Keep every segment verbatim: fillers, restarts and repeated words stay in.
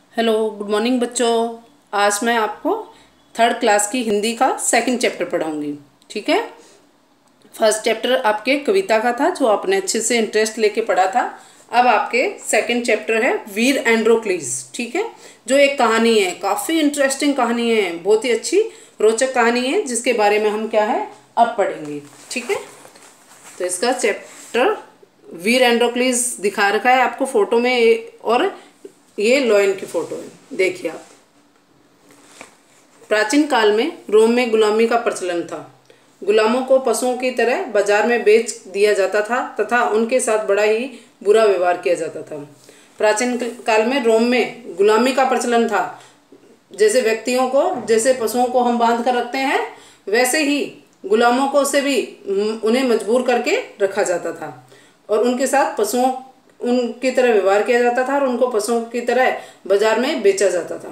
Hello, good morning बच्चों। आज मैं आपको थर्ड क्लास की हिंदी का सेकंड चैप्टर पढ़ाऊंगी। ठीक है। फर्स्ट चैप्टर आपके कविता का था जो आपने अच्छे से इंटरेस्ट लेके पढ़ा था। अब आपके सेकंड चैप्टर है वीर एंड्रोक्लीस। ठीक है। जो एक कहानी है, काफ़ी इंटरेस्टिंग कहानी है, बहुत ही अच्छी रोचक कहानी है, जिसके बारे में हम क्या है अब पढ़ेंगे। ठीक है। तो इसका चैप्टर वीर एंड्रोक्लीस दिखा रखा है आपको फोटो में, और ये लोयन की फोटो है, देखिए आप। प्राचीन काल में रोम में गुलामी का प्रचलन था। गुलामों को पशुओं की तरह बाजार में बेच दिया जाता था तथा उनके साथ बड़ा ही बुरा व्यवहार किया जाता था। प्राचीन काल में रोम में गुलामी का प्रचलन था। जैसे व्यक्तियों को, जैसे पशुओं को हम बांध कर रखते हैं, वैसे ही गुलामों को से भी उन्हें मजबूर करके रखा जाता था और उनके साथ पशुओं उनकी तरह व्यवहार किया जाता था और उनको पशुओं की तरह बाजार में बेचा जाता था।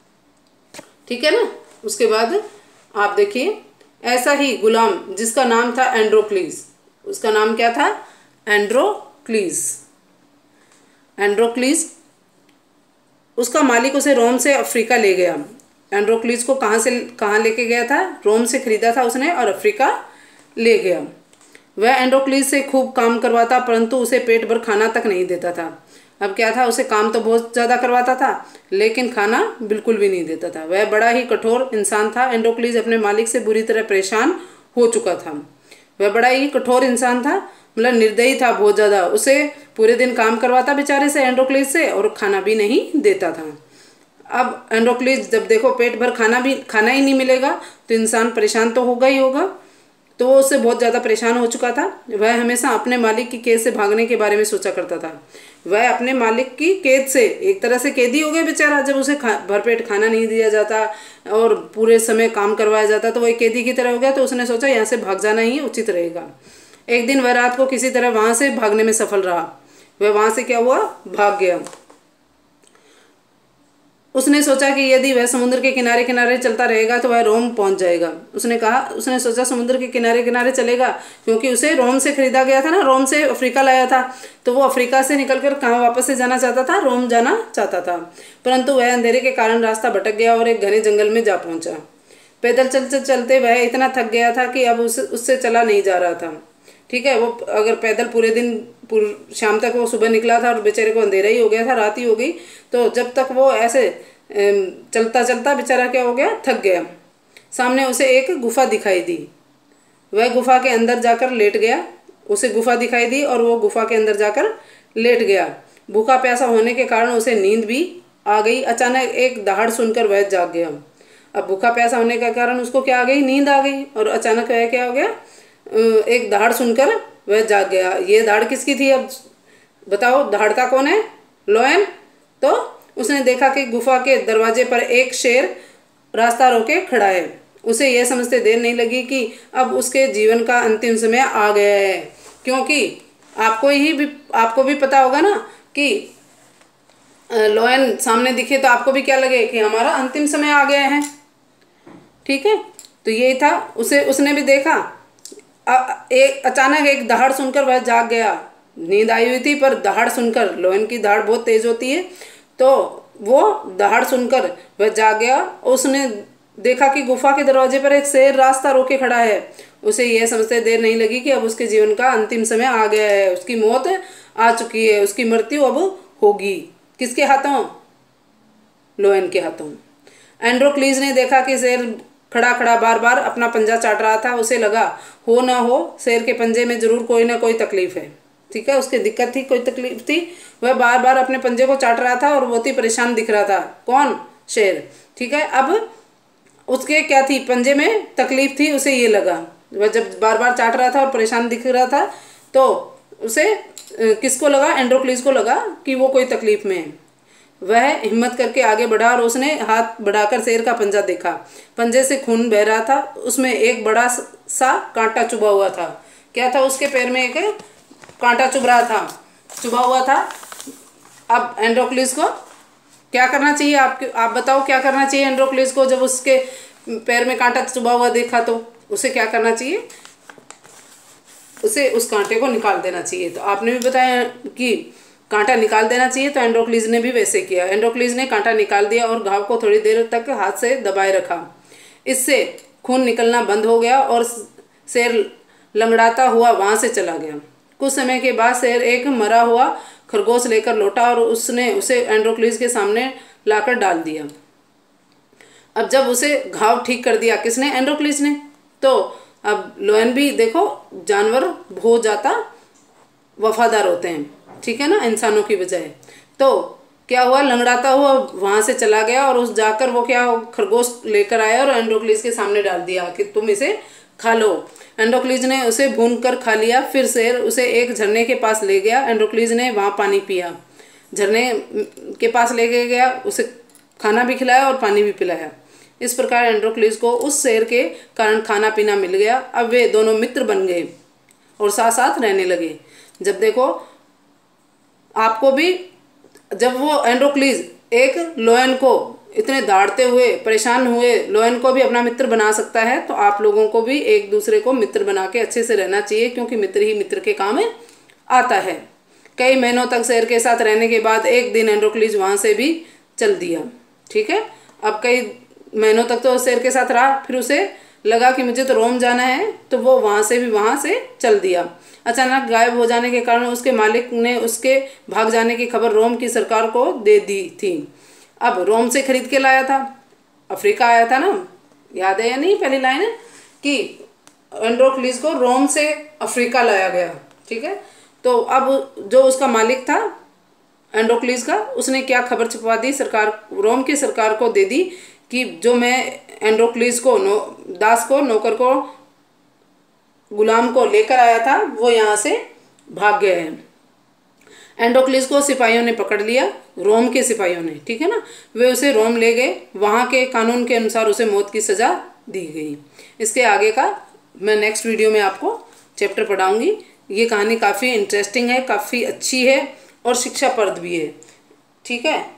ठीक है ना। उसके बाद आप देखिए, ऐसा ही गुलाम जिसका नाम था एंड्रोक्लीस, उसका नाम क्या था? एंड्रोक्लीस। एंड्रोक्लीस उसका मालिक उसे रोम से अफ्रीका ले गया। एंड्रोक्लीस को कहाँ से कहाँ लेके गया था? रोम से खरीदा था उसने और अफ्रीका ले गया। वह एंड्रोक्लीस से खूब काम करवाता, परंतु उसे पेट भर खाना तक नहीं देता था। अब क्या था, उसे काम तो बहुत ज़्यादा करवाता था लेकिन खाना बिल्कुल भी नहीं देता था। वह बड़ा ही कठोर इंसान था। एंड्रोक्लीस अपने मालिक से बुरी तरह परेशान हो चुका था। वह बड़ा ही कठोर इंसान था, मतलब निर्दयी था बहुत ज़्यादा। उसे पूरे दिन काम करवाता बेचारे से, एंड्रोक्लीस से, और खाना भी नहीं देता था। अब एंड्रोक्लीस जब देखो पेट भर खाना भी खाना ही नहीं मिलेगा तो इंसान परेशान तो होगा ही होगा। तो वो उससे बहुत ज़्यादा परेशान हो चुका था। वह हमेशा अपने मालिक की कैद से भागने के बारे में सोचा करता था। वह अपने मालिक की कैद से, एक तरह से कैदी हो गया बेचारा। जब उसे खा भरपेट खाना नहीं दिया जाता और पूरे समय काम करवाया जाता तो वह कैदी की तरह हो गया। तो उसने सोचा यहाँ से भाग जाना ही उचित रहेगा। एक दिन वह रात को किसी तरह वहाँ से भागने में सफल रहा। वह वहाँ से क्या हुआ, भाग गया। उसने सोचा कि यदि वह समुद्र के किनारे किनारे चलता रहेगा तो वह रोम पहुंच जाएगा। उसने कहा उसने सोचा समुद्र के किनारे किनारे चलेगा, क्योंकि उसे रोम से खरीदा गया था ना, रोम से अफ्रीका लाया था। तो वो अफ्रीका से निकलकर कहाँ वापस से जाना चाहता था? रोम जाना चाहता था। परंतु वह अंधेरे के कारण रास्ता भटक गया और एक घने जंगल में जा पहुंचा। पैदल चल चल चलते वह इतना थक गया था कि अब उस उससे चला नहीं जा रहा था। ठीक है। वो अगर पैदल पूरे दिन पूर शाम तक वो सुबह निकला था और बेचारे को अंधेरा ही हो गया था, रात ही हो गई। तो जब तक वो ऐसे चलता चलता बेचारा क्या हो गया, थक गया। सामने उसे एक गुफा दिखाई दी। वह गुफा के अंदर जाकर लेट गया। उसे गुफा दिखाई दी और वो गुफा के अंदर जाकर लेट गया। भूखा प्यासा होने के कारण उसे नींद भी आ गई। अचानक एक दहाड़ सुनकर वह जाग गया। अब भूखा प्यासा होने के कारण उसको क्या आ गई, नींद आ गई, और अचानक वह क्या हो गया, एक दहाड़ सुनकर वह जाग गया। ये दहाड़ किसकी थी? अब बताओ, दहाड़ता कौन है? लोयन। तो उसने देखा कि गुफा के दरवाजे पर एक शेर रास्ता रोके खड़ा है। उसे यह समझते देर नहीं लगी कि अब उसके जीवन का अंतिम समय आ गया है। क्योंकि आपको ही भी आपको भी पता होगा ना कि लोयन सामने दिखे तो आपको भी क्या लगे कि हमारा अंतिम समय आ गया है। ठीक है। तो यही था, उसे उसने भी देखा। एक अचानक एक दहाड़ सुनकर वह जाग गया। नींद आई हुई थी पर दहाड़ सुनकर, लोयन की दहाड़ बहुत तेज होती है, तो वो दहाड़ सुनकर वह जाग गया। उसने देखा कि गुफा के दरवाजे पर एक शेर रास्ता रोके खड़ा है। उसे यह समझते देर नहीं लगी कि अब उसके जीवन का अंतिम समय आ गया है, उसकी मौत आ चुकी है, उसकी मृत्यु अब होगी। किसके हाथों? लोयन के हाथों। एंड्रोक्लीस ने देखा कि शेर खड़ा खड़ा बार बार अपना पंजा चाट रहा था। उसे लगा हो ना हो शेर के पंजे में जरूर कोई ना कोई तकलीफ है। ठीक है। उसकी दिक्कत थी, कोई तकलीफ थी। वह बार बार अपने पंजे को चाट रहा था और बहुत ही परेशान दिख रहा था। कौन? शेर। ठीक है। अब उसके क्या थी, पंजे में तकलीफ थी, उसे ये लगा। वह जब बार बार चाट रहा था और परेशान दिख रहा था तो उसे किसको लगा? एंड्रोक्लीस को लगा कि वो कोई तकलीफ में है। वह हिम्मत करके आगे बढ़ा और उसने हाथ बढ़ाकर शेर का पंजा देखा। पंजे से खून बह रहा था। उसमें एक बड़ा सा कांटा चुभा हुआ था। क्या था? उसके पैर में एक कांटा चुभ रहा था, चुभा हुआ था। अब एंड्रोक्लीस को क्या करना चाहिए? आप आप बताओ क्या करना चाहिए एंड्रोक्लीस को? जब उसके पैर में कांटा चुभा हुआ देखा तो उसे क्या करना चाहिए? उसे उस कांटे को निकाल देना चाहिए। तो आपने भी बताया कि कांटा निकाल देना चाहिए, तो एंड्रोक्लीज ने भी वैसे किया। एंड्रोक्लीज ने कांटा निकाल दिया और घाव को थोड़ी देर तक हाथ से दबाए रखा। इससे खून निकलना बंद हो गया और शेर लंगड़ाता हुआ वहां से चला गया। कुछ समय के बाद शेर एक मरा हुआ खरगोश लेकर लौटा और उसने उसे एंड्रोक्लीज के सामने लाकर डाल दिया। अब जब उसे घाव ठीक कर दिया किसने? एंड्रोक्लीज ने। तो अब लोयन भी देखो जानवर बहुत ज़्यादा वफादार होते हैं, ठीक है ना, इंसानों की बजाय। तो क्या हुआ, लंगड़ाता हुआ वहां से चला गया और उस जाकर वो क्या खरगोश लेकर आया और एंड्रोक्लीज के सामने डाल दिया कि तुम इसे खा लो। एंड्रोक्लीज ने उसे भून कर खा लिया। फिर शेर उसे एक झरने के पास ले गया। एंड्रोक्लीज ने वहां पानी पिया। झरने के पास लेके गया, उसे खाना भी खिलाया और पानी भी पिलाया। इस प्रकार एंड्रोक्लीज को उस शेर के कारण खाना पीना मिल गया। अब वे दोनों मित्र बन गए और साथ साथ रहने लगे। जब देखो आपको भी, जब वो एंड्रोक्लीज एक लोयन को इतने दाड़ते हुए परेशान हुए लोयन को भी अपना मित्र बना सकता है, तो आप लोगों को भी एक दूसरे को मित्र बना के अच्छे से रहना चाहिए, क्योंकि मित्र ही मित्र के काम आता है। कई महीनों तक शेर के साथ रहने के बाद एक दिन एंड्रोक्लीज वहां से भी चल दिया, ठीक है। अब कई महीनों तक तो शेर के साथ रहा, फिर उसे लगा कि मुझे तो रोम जाना है, तो वो वहां से भी वहां से चल दिया। अचानक गायब हो जाने के कारण उसके मालिक ने उसके भाग जाने की खबर रोम की सरकार को दे दी थी। अब रोम से खरीद के लाया था, अफ्रीका आया था ना, याद है या नहीं पहली लाइन है कि एंड्रोक्लीज को रोम से अफ्रीका लाया गया, ठीक है। तो अब जो उसका मालिक था एंड्रोक्लीज का, उसने क्या खबर छुपवा दी, सरकार रोम की सरकार को दे दी कि जो मैं एंड्रोक्लीज को नो दास को नौकर को गुलाम को लेकर आया था वो यहाँ से भाग गए हैं। एंड्रोक्लीज को सिपाहियों ने पकड़ लिया, रोम के सिपाहियों ने, ठीक है ना। वे उसे रोम ले गए। वहाँ के कानून के अनुसार उसे मौत की सजा दी गई। इसके आगे का मैं नेक्स्ट वीडियो में आपको चैप्टर पढ़ाऊंगी। ये कहानी काफ़ी इंटरेस्टिंग है, काफ़ी अच्छी है और शिक्षाप्रद भी है, ठीक है।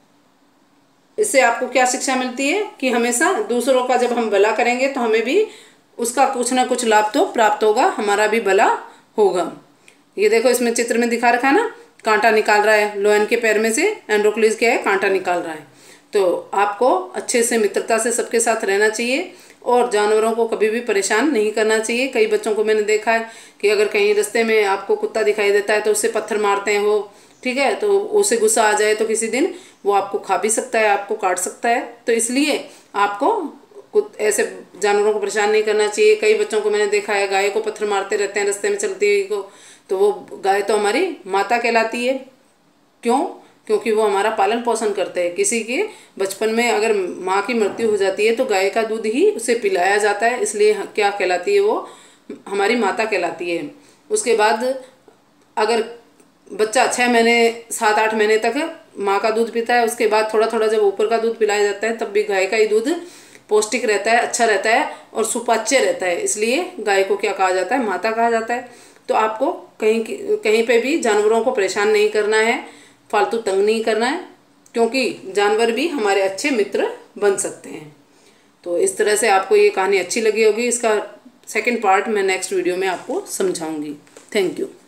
इससे आपको क्या शिक्षा मिलती है कि हमेशा दूसरों का जब हम भला करेंगे तो हमें भी उसका कुछ ना कुछ लाभ तो प्राप्त होगा, हमारा भी भला होगा। ये देखो इसमें चित्र में दिखा रखा है ना, कांटा निकाल रहा है लोयन के पैर में से, एंड्रोक्लीज क्या है, कांटा निकाल रहा है। तो आपको अच्छे से मित्रता से सबके साथ रहना चाहिए और जानवरों को कभी भी परेशान नहीं करना चाहिए। कई बच्चों को मैंने देखा है कि अगर कहीं रास्ते में आपको कुत्ता दिखाई देता है तो उससे पत्थर मारते हैं वो, ठीक है, तो उसे गुस्सा आ जाए तो किसी दिन वो आपको खा भी सकता है, आपको काट सकता है। तो इसलिए आपको कुछ ऐसे जानवरों को परेशान नहीं करना चाहिए। कई बच्चों को मैंने देखा है गाय को पत्थर मारते रहते हैं रास्ते में चलती हुई को, तो वो गाय तो हमारी माता कहलाती है। क्यों? क्योंकि वो हमारा पालन पोषण करते हैं। किसी के बचपन में अगर माँ की मृत्यु हो जाती है तो गाय का दूध ही उसे पिलाया जाता है, इसलिए क्या कहलाती है वो, हमारी माता कहलाती है। उसके बाद अगर बच्चा छः महीने सात आठ महीने तक माँ का दूध पीता है, उसके बाद थोड़ा थोड़ा जब ऊपर का दूध पिलाया जाता है तब भी गाय का ही दूध पौष्टिक रहता है, अच्छा रहता है और सुपाच्य रहता है, इसलिए गाय को क्या कहा जाता है, माता कहा जाता है। तो आपको कहीं कहीं पे भी जानवरों को परेशान नहीं करना है, फालतू तंग नहीं करना है, क्योंकि जानवर भी हमारे अच्छे मित्र बन सकते हैं। तो इस तरह से आपको ये कहानी अच्छी लगी होगी। इसका सेकंड पार्ट मैं नेक्स्ट वीडियो में आपको समझाऊंगी। Thank you.